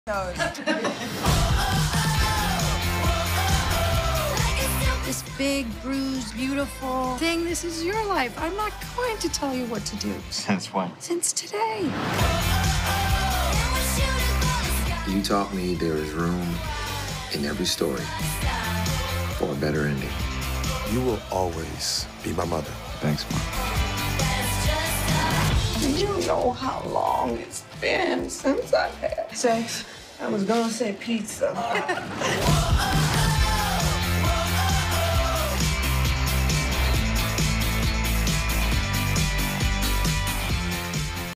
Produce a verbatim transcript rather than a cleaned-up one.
This big, bruised, beautiful thing, this is your life. I'm not going to tell you what to do. Since when? Since today. You taught me there is room in every story for a better ending. You will always be my mother. Thanks, Mom. You know how long it's been since I've had sex. I was gonna say pizza.